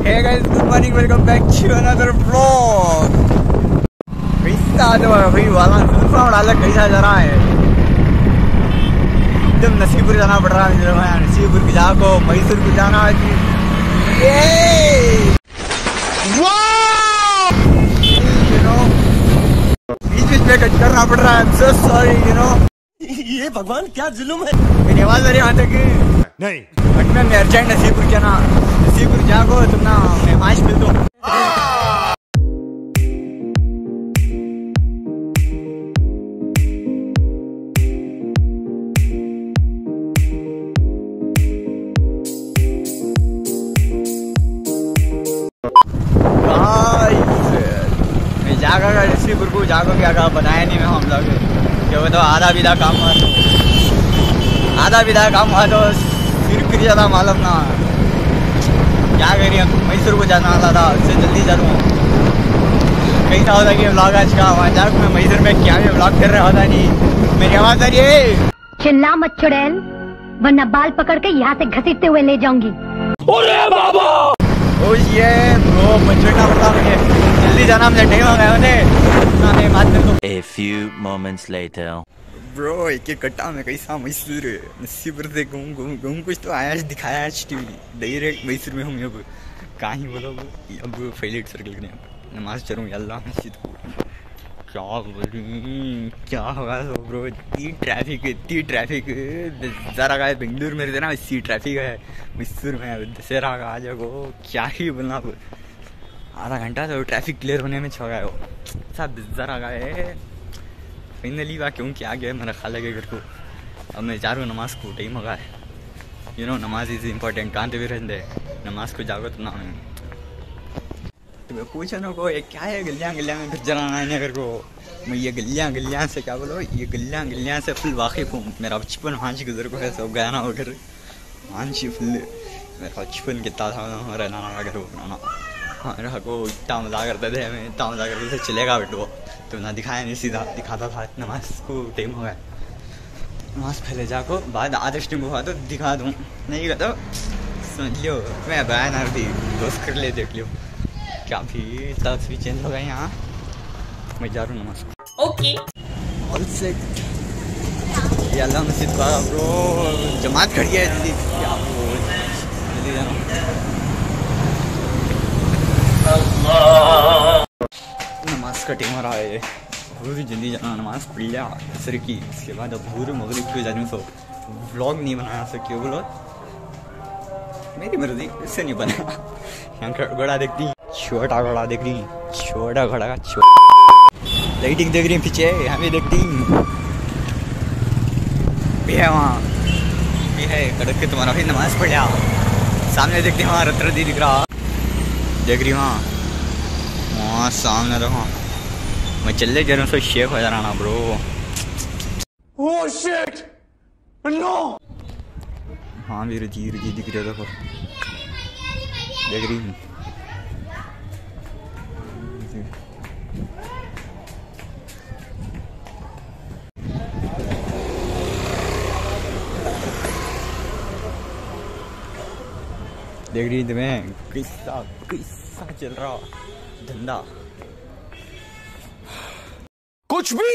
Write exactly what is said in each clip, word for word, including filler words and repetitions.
Hey guys, good morning. Welcome back to another vlog. कैसा तो भाई वाला दूसरा डाला कैसा जा रहा है, एकदम नसीबपुर जाना पड़ रहा है मुझे। नसीबपुर की जाको मैसूर को जाना है कि ये यू नो बीच बीच में कट करना पड़ रहा है। I'm so sorry, you know. ये भगवान क्या जुल्म है। मेरी आवाज आ रही है यहाँ तक नहीं बट मैं अर्जेंट नसीबपुर क्या ना नसीबपुर जाको तुम ना मैं मैच खेल दो। मैं जागा नसीबपुर को जाको क्या कहा बनाया नहीं मैं हम लोग क्यों तो आधा विदा काम हुआ तो आधा विदा काम हुआ तो फिर फिर ज़्यादा मालूम ना क्या करिए। मैसूर को जाना वाला था, उससे जल्दी जा दूँ कहीं था होता कि व्लॉग आज का वहाँ जाकर मैं मैसूर में क्या भी व्लॉग कर रहा होता नहीं। मेरी आवाज़ आ रही है। चिल्ला मत चुड़ैल वरना बाल पकड़ के यहाँ से घसीटते हुए ले जाऊंगी। अरे बाबा ओ ये ब्रो मचड़ना पड़ता मुझे, जल्दी जाना मुझे टाइम हो गया मुझे ना मैं बात कर दूँ। A few moments later. Bro एक एक कट्टा में कैसा मैसूर नसीबपुर से घूम घूम घूम कुछ तो आया दिखाया आज टीवी डायरेक्ट मैसूर में हूँ अब कहाँ ही बोलो अब फेलिट सर्कल के नमाज चलूँ अल्लाह मस्जिद को क्या बोलूँ क्या होगा तो ब्रो इतनी ट्रैफिक इतनी ट्रैफिक ज़रा का बेंगलुरु में रहते ना इसी ट्रैफिक है मैसूर में दशहरा का आज को क्या ही बोलना अब आधा घंटा तो ट्रैफिक क्लियर होने में छो गया वो सब ज़रा का है। फाइनली वह क्यों क्या गया मेरा खाला के घर को अब मैं जा रहा हूँ नमाज को टाइम होगा है यू नो नमाज इज़ इम्पोर्टेंट कहाँ भी रहते नमाज को जागो तो ना तो मैं पूछा ना को ये क्या है गलियाँ गलियाँ में फिर जलाना है घर को मैं ये गलियाँ गलियाँ से क्या बोलो ये गलियाँ गलियाँ से फुल वाकिफ़ हूँ। मेरा बचपन हांची गुजर को है सब गया ना वो घर हांची फुल मेरा बचपन कितना था हमारा नाना का घर बनाना हाँ रहा को इतना मजा करते थे हमें इतना मजा करते थे चलेगा बेटो तो ना दिखाया नहीं सीधा दिखाता था नमाज को टाइम हो गया नमाज पहले जाको बाद आदर्श टाइम हुआ तो दिखा दूँ नहीं का तो समझ लियो मैं बयान आ रही दोस्त कर ले देख लियो क्या भी तस्वीर चेंज हो गए यहाँ मैं जा रहा हूँ नमाज को ओके ऑल सेट ये अल्लाह मस्जिद का ब्रो जमात खड़ी है जल्दी क्या जल्दी जाना नमाज का टाइम हो रहा है पूरी जल्दी जाना नमाज पढ़ लिया असर की इसके बाद अब पूरे मगरिब को जाने सो व्लॉग नहीं बनाया सो क्यों बोलो मेरी मर्जी इससे नहीं बना यहाँ घोड़ा देखती छोटा घोड़ा देख रही छोटा घोड़ा का छोटा लाइटिंग देख रही पीछे यहाँ भी देखती भी है वहाँ भी है कड़क के तुम्हारा भी नमाज पढ़ लिया सामने देखती वहाँ रत्र दी दिख रहा देख रही वहाँ वहाँ सामने देखो मैं चल ले जा रहा हूँ शेक हो जा रहा ना ब्रो ओह शिट नो हाँ भी रुचि रुचि दिख रहा देखो देख रही देख रही तुम्हें किस्सा किस्सा चल रहा धंधा कुछ भी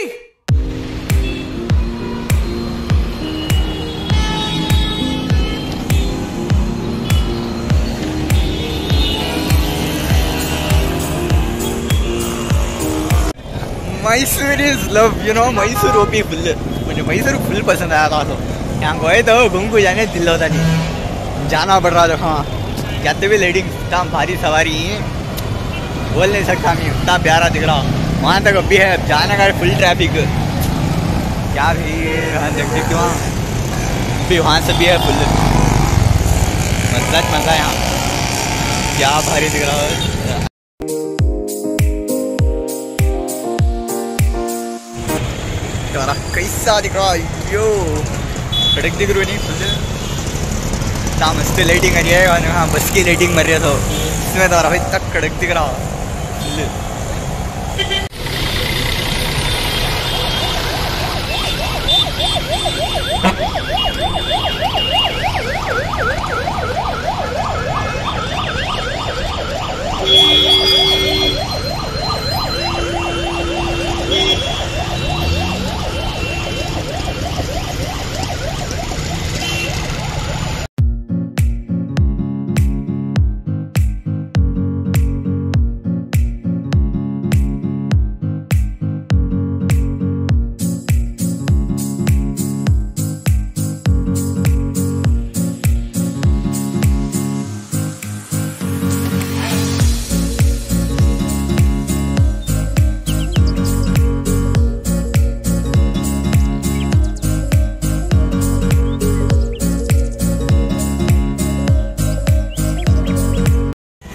Mysore is love you know Mysore OP full मुझे मैसूर फुल पसंद आया था तो यहाँ गए तो घूम को जाने दिल होता नहीं जाना पड़ रहा था हाँ कहते भी लेडिंग इतना भारी सवारी बोल नहीं सकता मैं इतना प्यारा दिख रहा वहाँ तक अभी है जाने का फुल ट्रैफिक क्या भी हाँ देख देखते वहाँ भी वहाँ से भी है फुल मजा मजा यहाँ क्या भारी दिख रहा है कैसा दिख रहा यो सड़क दिख रही नहीं फुल इतना मस्त लाइटिंग आ रही है और हाँ बस की लाइटिंग मर रही है तो इसमें तो भाई तक कड़क दिख रहा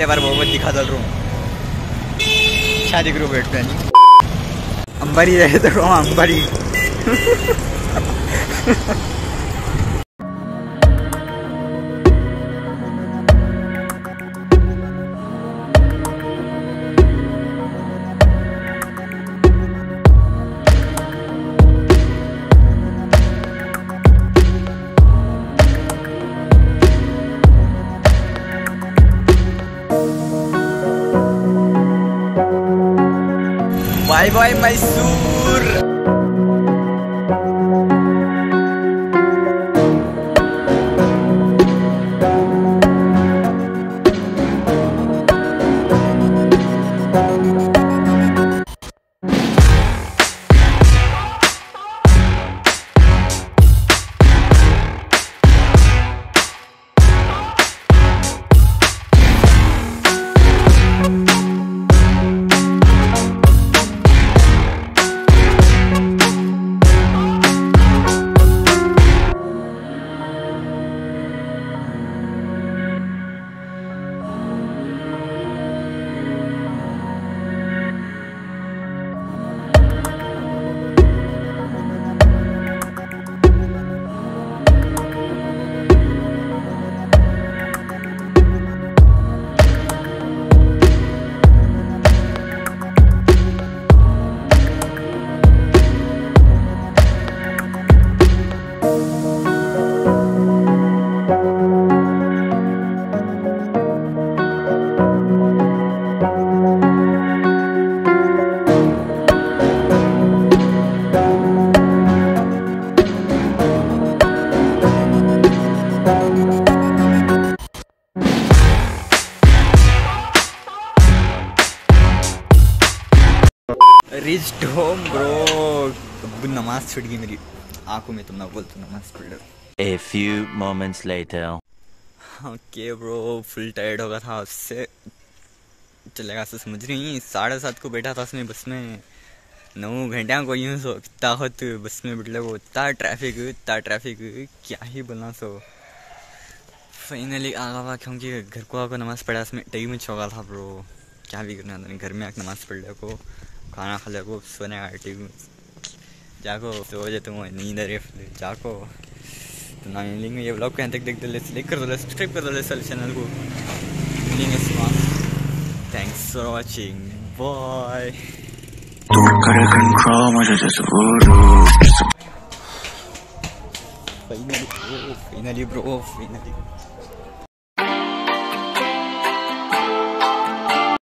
बार बहुत दिखा चल रहा हूँ शादी करो बैठ पे अंबारी रहे तो Ambari bye bye Mysore. Reached home bro. अब नमाज छूट गई मेरी आंखों में, तुम ना बोल तो नमाज पढ़ लो। A few moments later. Okay bro, full tired हो गया था उससे, चलेगा से समझ नहीं। साढ़े सात को बैठा था उसमें बस में, नौ घंटे को यूँ सो कितना होत बस में बैठले वो, इतना ट्रैफिक इतना ट्रैफिक क्या ही बोलना। सो फाइनली आ गया क्योंकि घर को आकर नमाज पढ़ा उसमें टाइम छोड़ा था ब्रो। क्या भी करना था, घर में आकर नमाज पढ़ ले को, खाना खा ले को, सोने का टीवी जाको सो जाए तुम नींद आ रही है जाको। तो ना मिलेंगे ये ब्लॉग को यहाँ तक देख दो, लाइक कर दो, सब्सक्राइब कर दो सारे चैनल को। मिलेंगे thanks for watching, bye. Finally bro, finally bro, finally